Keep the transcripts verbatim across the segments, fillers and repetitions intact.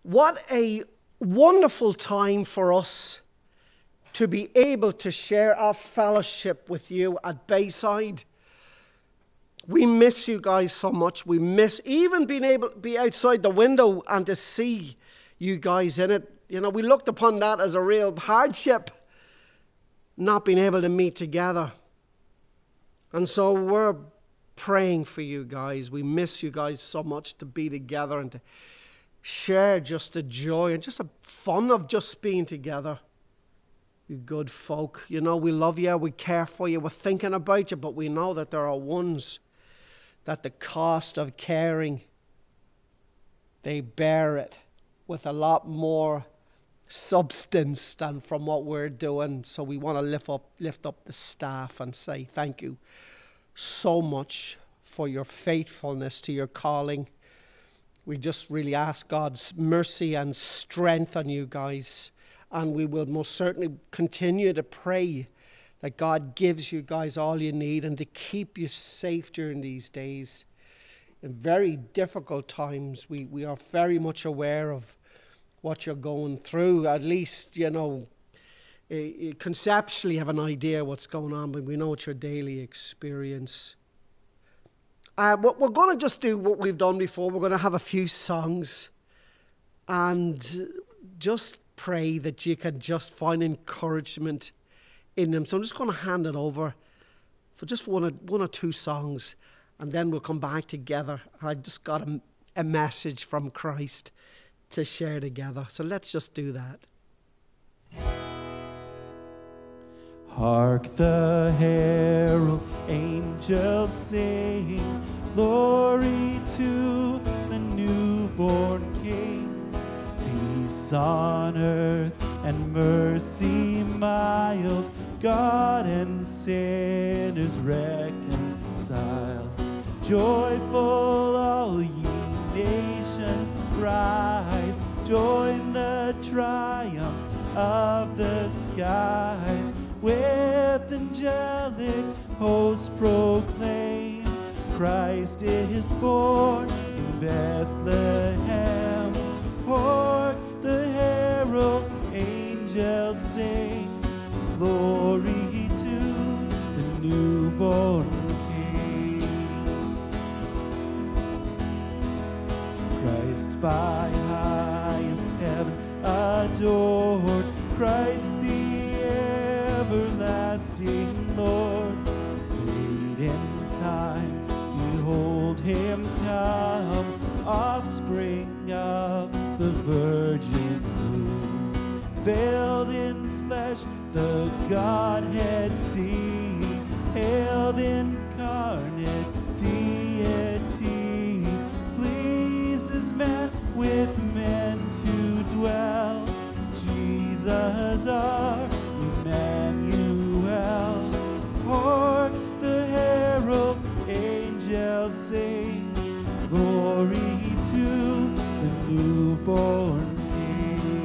What a wonderful time for us to be able to share our fellowship with you at Bayside. We miss you guys so much. We miss even being able to be outside the window and to see you guys in it. You know, we looked upon that as a real hardship, not being able to meet together. And so we're praying for you guys. We miss you guys so much to be together and to share just the joy and just the fun of just being together. You good folk, you know, we love you, we care for you, we're thinking about you, but we know that there are ones that the cost of caring, they bear it with a lot more substance than from what we're doing. So we want to lift up, lift up the staff and say thank you so much for your faithfulness to your calling. We just really ask God's mercy and strength on you guys. And we will most certainly continue to pray that God gives you guys all you need and to keep you safe during these days. In very difficult times, we, we are very much aware of what you're going through. At least, you know, uh, conceptually have an idea what's going on, but we know it's your daily experience. Uh, what we're going to just do what we've done before. We're going to have a few songs and just pray that you can just find encouragement in them. So I'm just going to hand it over for just one or, one or two songs, and then we'll come back together. I just got a, a message from Christ to share together. So let's just do that. Hark the herald angels sing, glory to the newborn King. Peace on earth and mercy mild, God and sinners reconciled. Joyful all ye nations rise, join the triumph of the skies. With angelic hosts proclaim, Christ is born in Bethlehem. Hark the herald angels sing, glory to the newborn King. Christ by highest heaven adored, Christ the everlasting Lord. Late in time, behold him come, offspring of the Virgin's womb. Veiled in flesh, the Godhead see, hailed incarnate deity, pleased as man with men to dwell. Jesus our Emmanuel. Hark the herald angels sing, glory to the newborn King.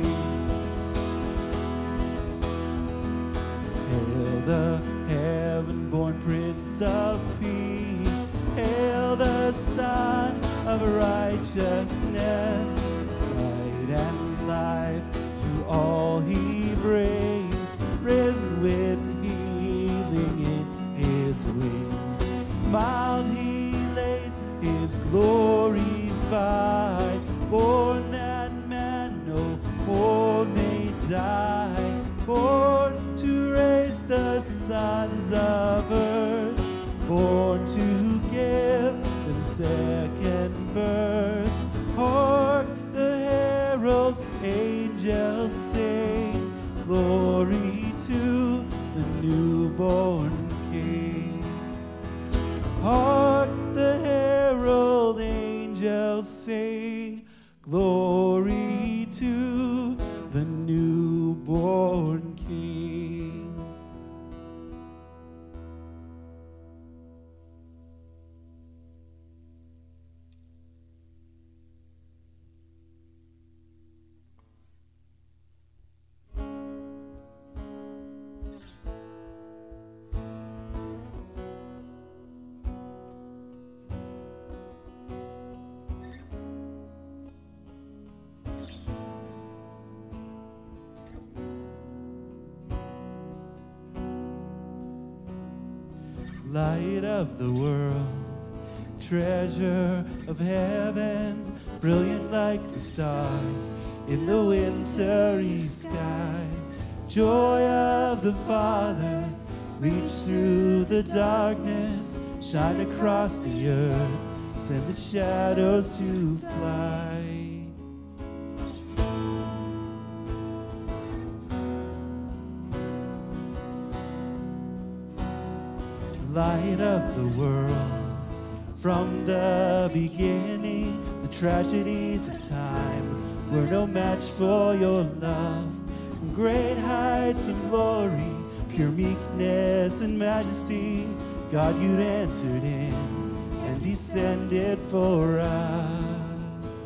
Hail the heaven-born Prince of Peace, hail the Son of righteousness. Light and life to all he brings, risen with healing in his wings. Mild he lays his glories by, born that man no more may die, born to raise the sons of earth, born to give them second birth. Hark the herald angels sing, glory to the newborn King. Hark the herald angels sing, glory to the newborn King. Light of the world, treasure of heaven, brilliant like the stars in the wintry sky. Joy of the Father, reach through the darkness, shine across the earth, send the shadows to fly. Light of the world, from the beginning, the tragedies of time were no match for your love. From great heights of glory, pure meekness and majesty, God, you'd entered in and descended for us.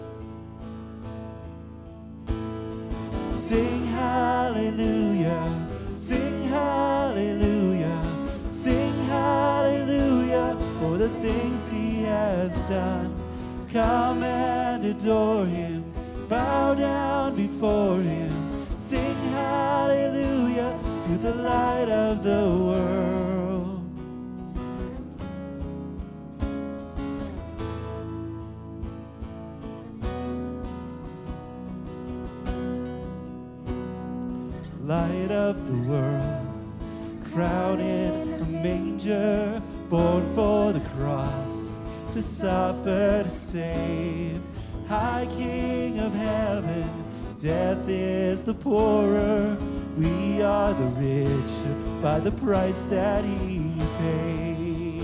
Sing hallelujah, sing hallelujah, sing hallelujah for the things he has done. Come and adore him, bow down before him, sing hallelujah to the light of the world. Light of the world, crowned in a manger, born for the cross, to suffer, to save. High King of heaven, death is the poorer, we are the rich by the price that he paid.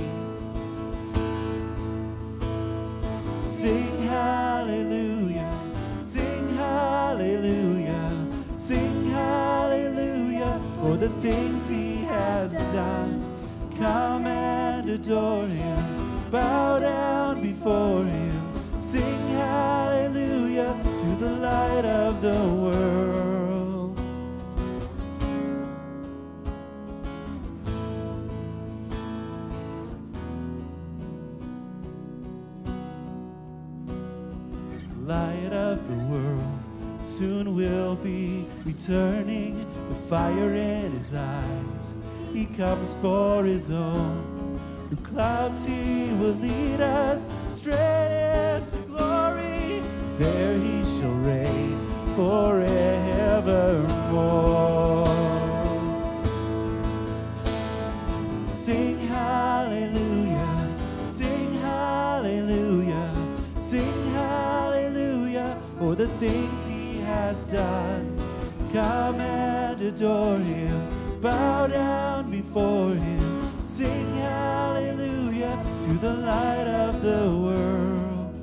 Sing hallelujah, sing hallelujah, sing hallelujah for the things he has done. Come and adore him, bow down before him, sing hallelujah to the light of the world. Light of the world, soon will be returning with fire in his eyes. He comes for his own. Through clouds he will lead us straight into glory. There he shall reign forevermore. Sing hallelujah, sing hallelujah, sing hallelujah for the things he has done. Come and adore him, bow down before him, sing hallelujah to the light of the world.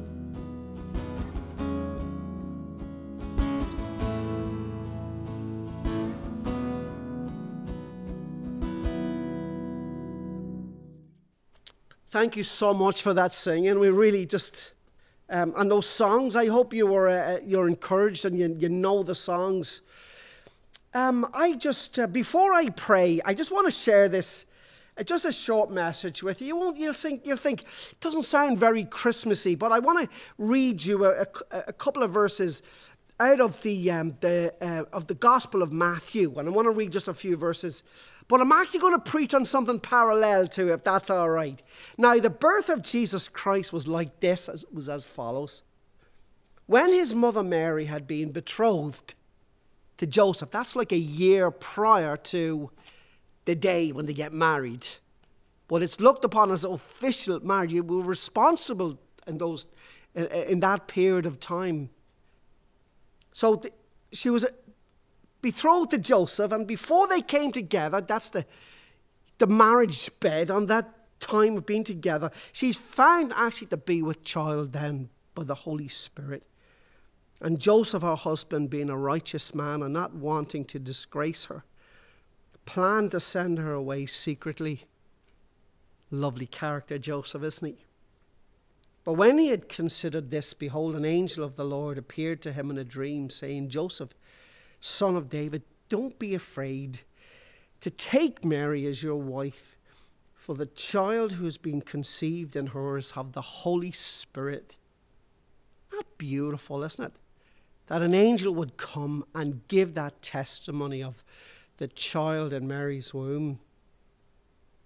Thank you so much for that singing. We really just, um, and those songs, I hope you were, uh, you're encouraged and you, you know the songs. Um, I just, uh, before I pray, I just want to share this, uh, just a short message with you. You won't, you'll think, you'll think, it doesn't sound very Christmassy, but I want to read you a, a, a couple of verses out of the, um, the, uh, of the Gospel of Matthew. And I want to read just a few verses. But I'm actually going to preach on something parallel to it, if that's all right. Now, the birth of Jesus Christ was like this, it was as follows. When his mother Mary had been betrothed to Joseph, that's like a year prior to the day when they get married. But it's looked upon as official marriage. You were responsible in, those, in, in that period of time. So the, she was betrothed to Joseph, and before they came together, that's the, the marriage bed on that time of being together, she's found actually to be with child then by the Holy Spirit. And Joseph, her husband, being a righteous man and not wanting to disgrace her, planned to send her away secretly. Lovely character, Joseph, isn't he? But when he had considered this, behold, an angel of the Lord appeared to him in a dream, saying, Joseph, son of David, don't be afraid to take Mary as your wife, for the child who has been conceived in her is of the Holy Spirit. Not beautiful, isn't it? That an angel would come and give that testimony of the child in Mary's womb.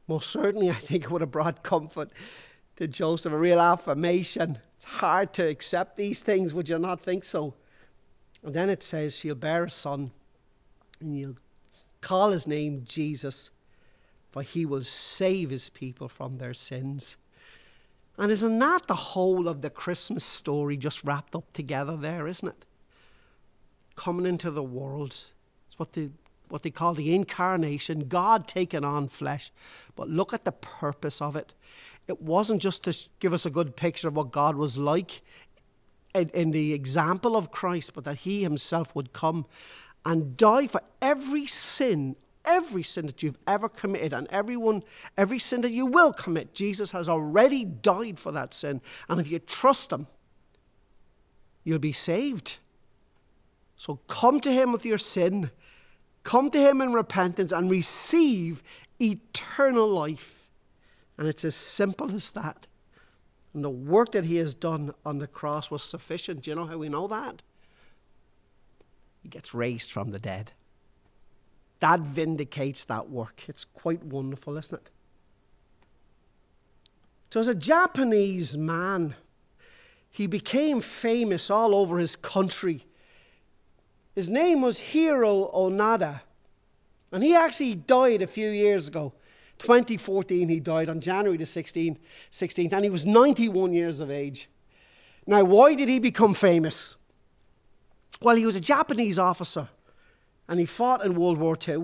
Most certainly, I think it would have brought comfort to Joseph, a real affirmation. It's hard to accept these things, would you not think so? And then it says she'll bear a son, and you'll call his name Jesus, for he will save his people from their sins. And isn't that the whole of the Christmas story just wrapped up together there, isn't it? Coming into the world. It's what they, what they call the incarnation, God taking on flesh. But look at the purpose of it. It wasn't just to give us a good picture of what God was like in, in the example of Christ, but that he himself would come and die for every sin, every sin that you've ever committed, and everyone, every sin that you will commit. Jesus has already died for that sin. And if you trust him, you'll be saved. So come to him with your sin, come to him in repentance, and receive eternal life. And it's as simple as that. And the work that he has done on the cross was sufficient. Do you know how we know that? He gets raised from the dead. That vindicates that work. It's quite wonderful, isn't it? So as a Japanese man, he became famous all over his country. His name was Hiro Onoda. And he actually died a few years ago. twenty fourteen, he died on January the sixteenth, and he was ninety-one years of age. Now, why did he become famous? Well, he was a Japanese officer, and he fought in World War Two.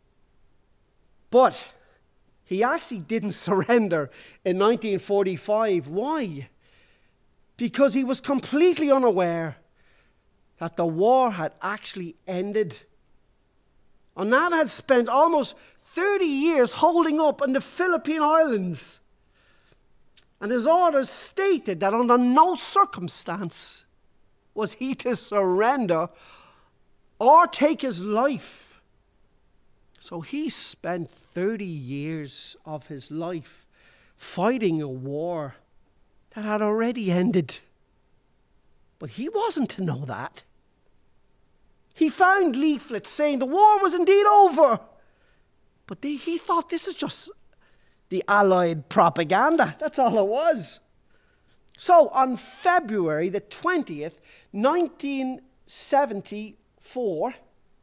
But he actually didn't surrender in nineteen forty-five. Why? Because he was completely unaware that the war had actually ended. Onoda had spent almost thirty years holding up in the Philippine Islands. And his orders stated that under no circumstance was he to surrender or take his life. So he spent thirty years of his life fighting a war that had already ended. But he wasn't to know that. He found leaflets saying the war was indeed over. But they, he thought this is just the Allied propaganda. That's all it was. So on February the twentieth, nineteen seventy-four,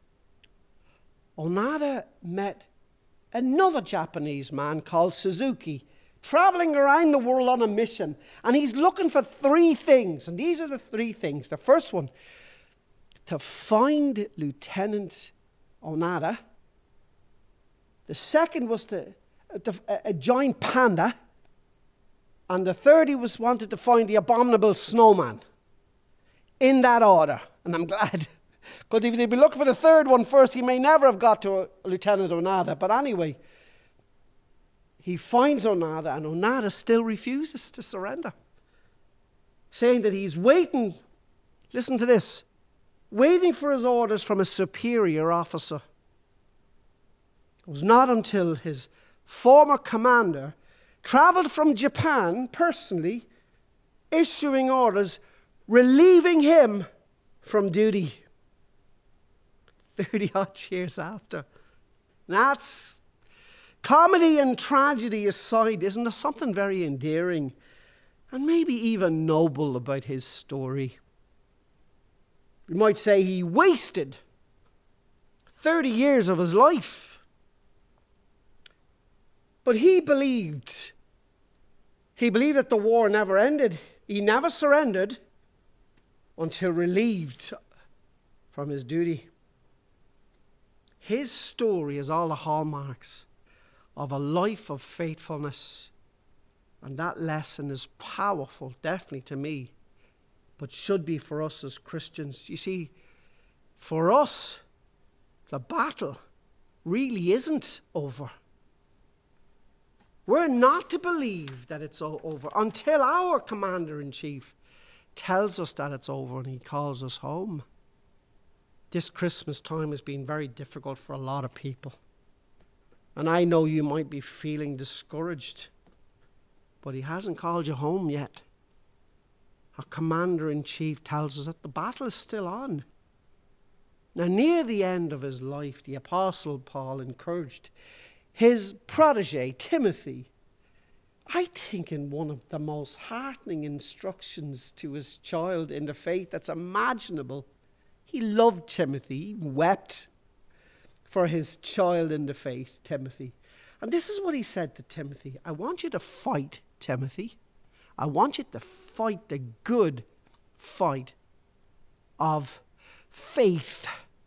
Onoda met another Japanese man called Suzuki, traveling around the world on a mission. And he's looking for three things. And these are the three things. The first one, to find Lieutenant Onoda. The second was to, to uh, join Panda. And the third, he was wanted to find the abominable snowman. In that order. And I'm glad. Because if they'd been looking for the third one first, he may never have got to uh, Lieutenant Onoda. But anyway, he finds Onoda, and Onoda still refuses to surrender. Saying that he's waiting, listen to this, waiting for his orders from a superior officer. It was not until his former commander traveled from Japan personally, issuing orders, relieving him from duty. thirty odd years after. That's comedy and tragedy aside, isn't there something very endearing and maybe even noble about his story? We might say he wasted thirty years of his life. But he believed, he believed that the war never ended. He never surrendered until relieved from his duty. His story is all the hallmarks of a life of faithfulness. And that lesson is powerful, definitely to me, but should be for us as Christians. You see, for us, the battle really isn't over. We're not to believe that it's over until our commander-in-chief tells us that it's over and he calls us home. This Christmas time has been very difficult for a lot of people. And I know you might be feeling discouraged, but he hasn't called you home yet. Our commander-in-chief tells us that the battle is still on. Now, near the end of his life, the Apostle Paul encouraged his protege, Timothy, I think in one of the most heartening instructions to his child in the faith that's imaginable. He loved Timothy. He wept for his child in the faith, Timothy. And this is what he said to Timothy. I want you to fight, Timothy. I want you to fight the good fight of faith.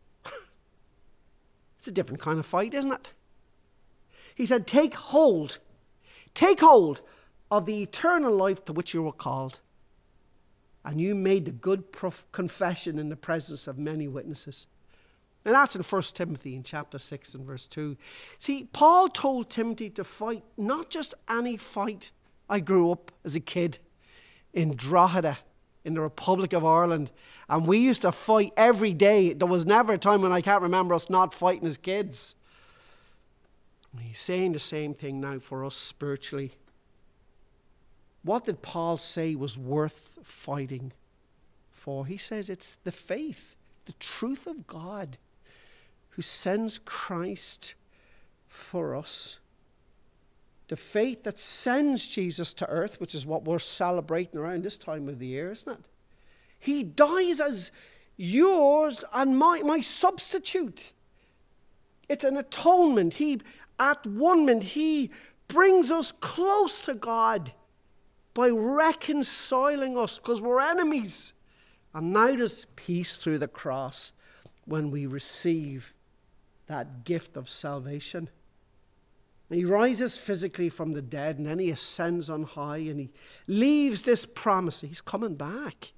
It's a different kind of fight, isn't it? He said, take hold. Take hold of the eternal life to which you were called. And you made the good prof- confession in the presence of many witnesses. And that's in First Timothy in chapter six and verse two. See, Paul told Timothy to fight not just any fight. I grew up as a kid in Drogheda in the Republic of Ireland, and we used to fight every day. There was never a time when I can't remember us not fighting as kids. And he's saying the same thing now for us spiritually. What did Paul say was worth fighting for? He says it's the faith, the truth of God, who sends Christ for us. The faith that sends Jesus to earth, which is what we're celebrating around this time of the year, isn't it? He dies as yours and my, my substitute. It's an atonement. He, at one moment, he brings us close to God by reconciling us, because we're enemies. And now there's peace through the cross when we receive that gift of salvation. And he rises physically from the dead, and then he ascends on high, and he leaves this promise. He's coming back.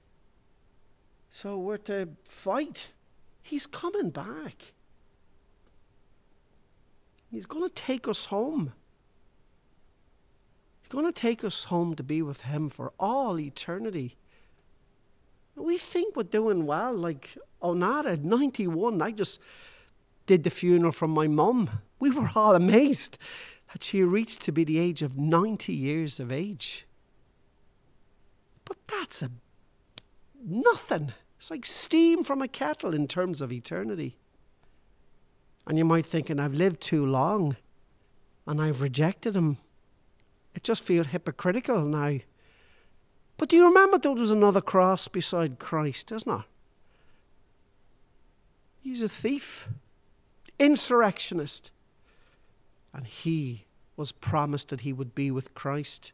So we're to fight. He's coming back. He's going to take us home. He's going to take us home to be with him for all eternity. We think we're doing well. Like Onara, ninety-one, I just did the funeral from my mum. We were all amazed that she reached to be the age of ninety years of age. But that's a nothing. It's like steam from a kettle in terms of eternity. And you might think, and I've lived too long and I've rejected him. It just feels hypocritical now. But do you remember there was another cross beside Christ, isn't it? He's a thief, insurrectionist. And he was promised that he would be with Christ.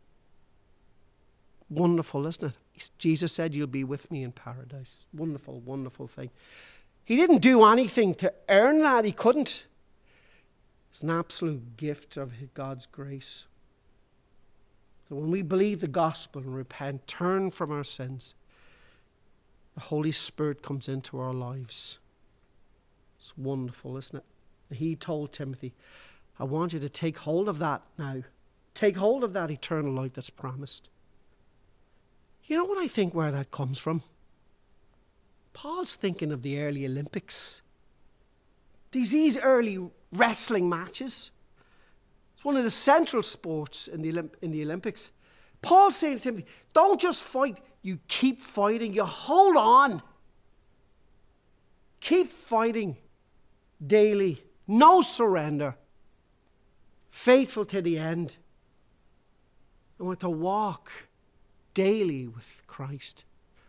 Wonderful, isn't it? Jesus said, you'll be with me in paradise. Wonderful, wonderful thing. He didn't do anything to earn that. He couldn't. It's an absolute gift of God's grace. So when we believe the gospel and repent, turn from our sins, the Holy Spirit comes into our lives. It's wonderful, isn't it? He told Timothy, I want you to take hold of that now. Take hold of that eternal life that's promised. You know what I think where that comes from? Paul's thinking of the early Olympics. These, these early wrestling matches. It's one of the central sports in the, Olymp- in the Olympics. Paul's saying to Timothy, don't just fight, you keep fighting, you hold on. Keep fighting daily, no surrender, faithful to the end. And we're to walk daily with Christ.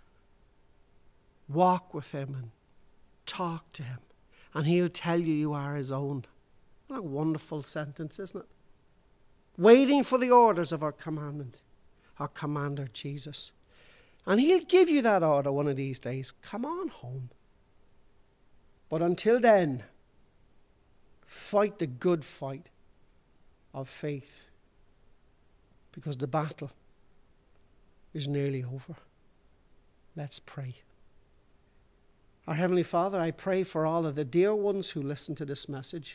Walk with him and talk to him, and he'll tell you you are his own. What a wonderful sentence, isn't it? Waiting for the orders of our commandment, our commander, Jesus. And he'll give you that order one of these days. Come on home. But until then, fight the good fight of faith, because the battle is nearly over. Let's pray. Our Heavenly Father, I pray for all of the dear ones who listen to this message,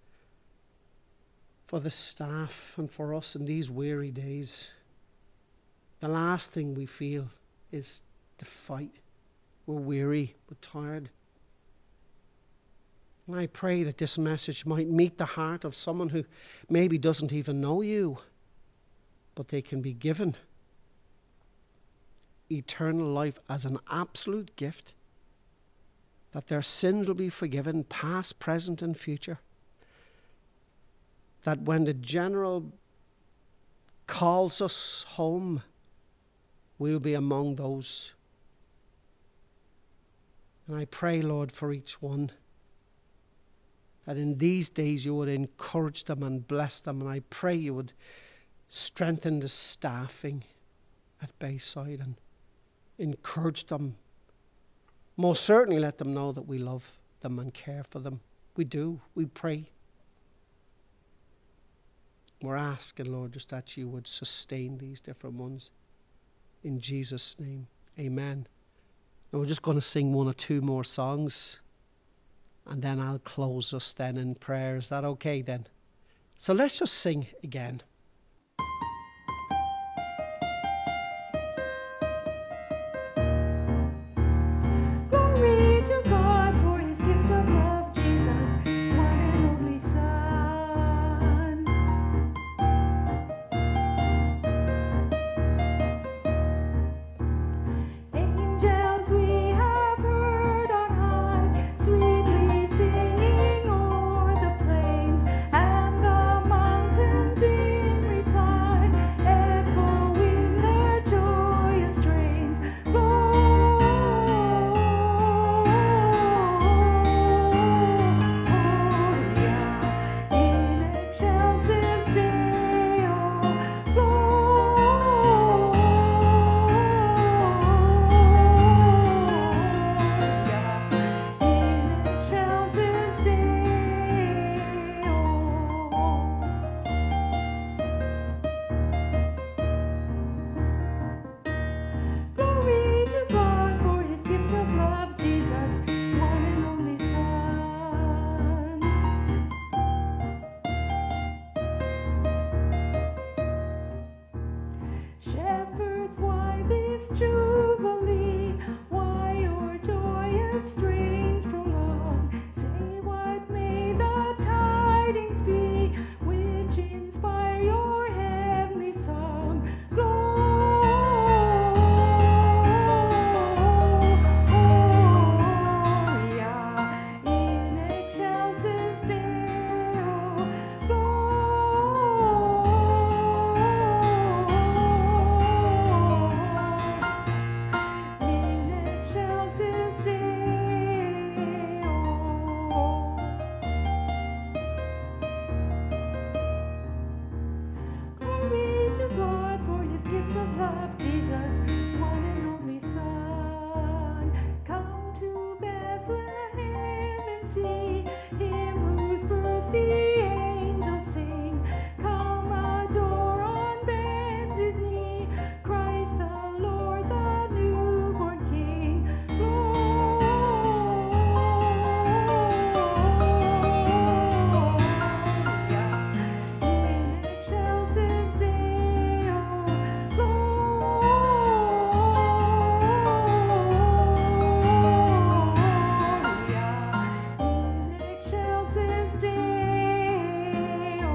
for the staff and for us in these weary days. The last thing we feel is to fight. We're weary, we're tired. And I pray that this message might meet the heart of someone who maybe doesn't even know you, but they can be given eternal life as an absolute gift, that their sins will be forgiven, past, present, and future, that when the general calls us home, we'll be among those. And I pray, Lord, for each one, that in these days you would encourage them and bless them. And I pray you would strengthen the staffing at Bayside and encourage them. Most certainly let them know that we love them and care for them. We do. We pray. We're asking, Lord, just that you would sustain these different ones. In Jesus' name, amen. And we're just going to sing one or two more songs, and then I'll close us then in prayer. Is that okay then? So let's just sing again. Glory to God for his gift of love, Jesus, his one and only Son. Angels we have heard on high, sweetly singing o'er the plains, and the mountains in reply echo in their joyous strains. Gloria in excelsis Deo, Gloria in excelsis Deo. Glory to God for his gift of love, Jesus, his one and only Son. Shepherds, why this jubilee? Why your joyous strains prolong? Say, what may the tidings be which inspire your heavenly song? Gloria in excelsis Deo, in excelsis Deo. Glory to God for his gift of love, Jesus, his one and only Son. Come to Bethlehem and see him whose birth the angels sing. Come adore on bended knee Christ the Lord, the newborn King. Gloria in excelsis Deo, Gloria in excelsis Deo.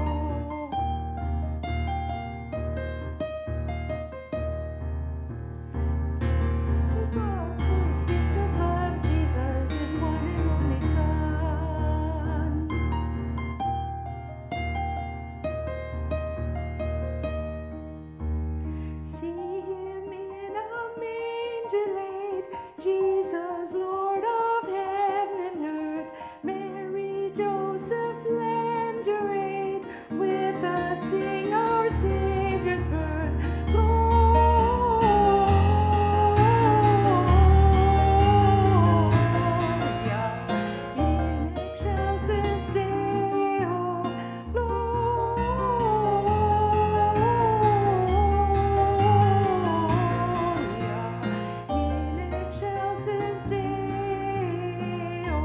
To God for his gift of love, Jesus, his one and only Son. See him in a manger laid, Jesus, Lord of heaven and earth. Mary, Joseph, lend your aid. With us sing our Savior's birth. Gloria in excelsis Deo, Gloria in excelsis Deo.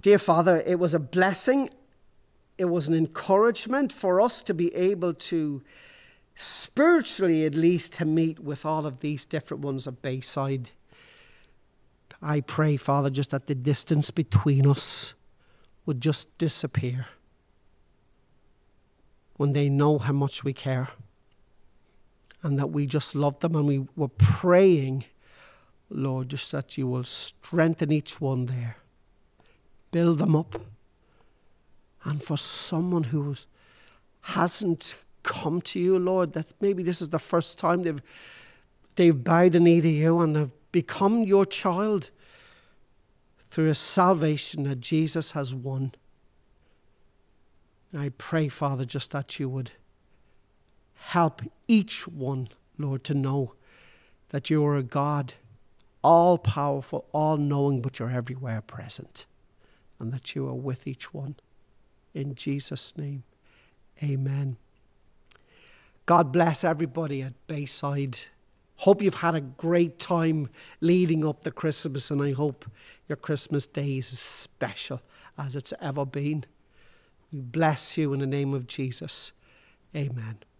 Dear Father, it was a blessing. It was an encouragement for us to be able to, spiritually at least, to meet with all of these different ones at Bayside. I pray, Father, just that the distance between us would just disappear when they know how much we care and that we just love them, and we were praying, Lord, just that you will strengthen each one there, build them up. And for someone who hasn't come to you, Lord, that maybe this is the first time they've, they've bowed the knee to you and they've become your child through a salvation that Jesus has won. I pray, Father, just that you would help each one, Lord, to know that you are a God, all-powerful, all-knowing, but you're everywhere present, and that you are with each one. In Jesus' name, amen. God bless everybody at Bayside. Hope you've had a great time leading up to Christmas, and I hope your Christmas day is as special as it's ever been. We bless you in the name of Jesus. Amen.